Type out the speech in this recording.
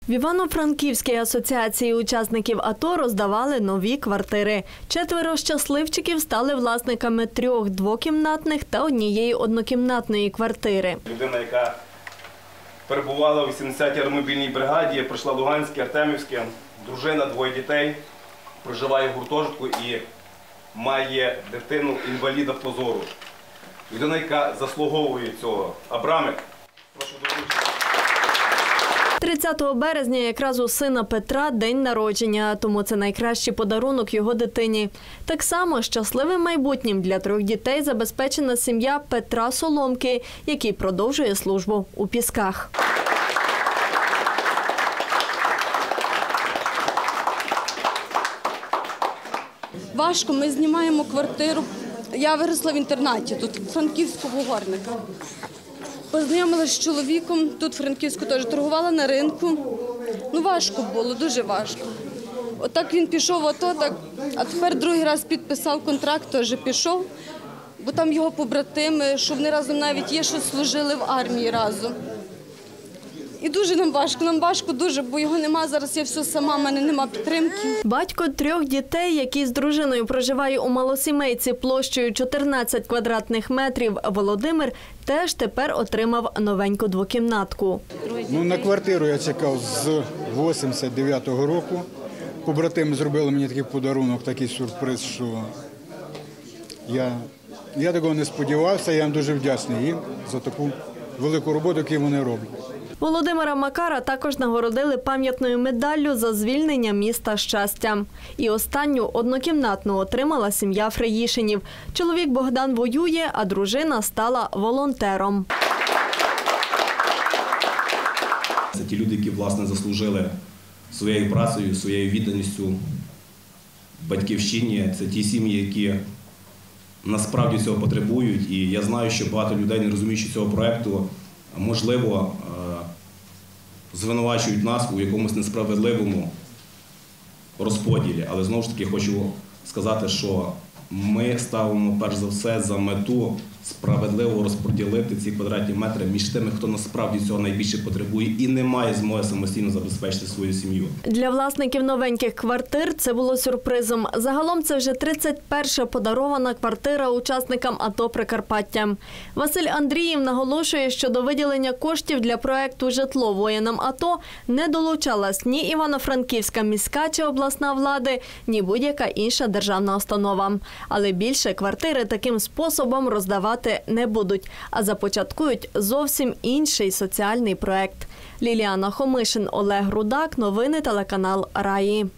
В Івано-Франківській асоціації учасників АТО роздавали нові квартири. 4 щасливчиків стали власниками 3 двокімнатних та 1 однокімнатної квартири. Людина, яка перебувала у 80-й аеромобільній бригаді, пройшла Луганське, Артемівське, дружина, 2 дітей, проживає в гуртожитку і має дитину-інваліда по зору. Людина, яка заслуговує цього. Абрамик, прошу долучитися. 30 березня якраз у сина Петра день народження, тому це найкращий подарунок його дитині. Так само щасливим майбутнім для 3 дітей забезпечена сім'я Петра Соломки, який продовжує службу у Пісках. Важко, ми знімаємо квартиру. Я виросла в інтернаті, тут Франківського Горника. Познайомилася з чоловіком, тут в Франківську теж торгувала на ринку. Важко було, дуже важко. Отак він пішов в АТО, а тепер другий раз підписав контракт, теж пішов, бо там його побратими, що вони разом навіть є, що служили в армії разом. І дуже нам важко дуже, бо його нема, зараз я все сама, в мене нема підтримки. Батько 3 дітей, який з дружиною проживає у малосімейці площею 14 квадратних метрів, Володимир, теж тепер отримав новеньку двокімнатку. На квартиру я чекав з 89-го року. Побратими зробили мені такий подарунок, такий сюрприз, що я такого не сподівався, я їм дуже вдячний їм за таку велику роботу, яку вони роблять. Володимира Макара також нагородили пам'ятною медаллю за звільнення міста Щастя. І останню однокімнатну отримала сім'я Фреїшинів. Чоловік Богдан воює, а дружина стала волонтером. Це ті люди, які, власне, заслужили своєю працею, своєю відданістю батьківщині. Це ті сім'ї, які насправді цього потребують. І я знаю, що багато людей, не розуміючи цього проєкту, можливо, звинувачують нас у якомусь несправедливому розподілі. Але знову ж таки хочу сказати, що ми ставимо перш за все за мету справедливо розподілити ці квадратні метри між тими, хто насправді цього найбільше потребує і не має змоги самостійно забезпечити свою сім'ю. Для власників новеньких квартир це було сюрпризом. Загалом це вже 31-ша подарована квартира учасникам АТО Прикарпаття. Василь Андріїв наголошує, що до виділення коштів для проєкту «Житло воїнам АТО» не долучалась ні Івано-Франківська міська чи обласна влади, ні будь-яка інша державна установа. Але більше квартири таким способом роздавати не будуть, а започаткують зовсім інший соціальний проєкт. Ліліана Хомишин, Олег Рудак. Новини телеканал «Раї».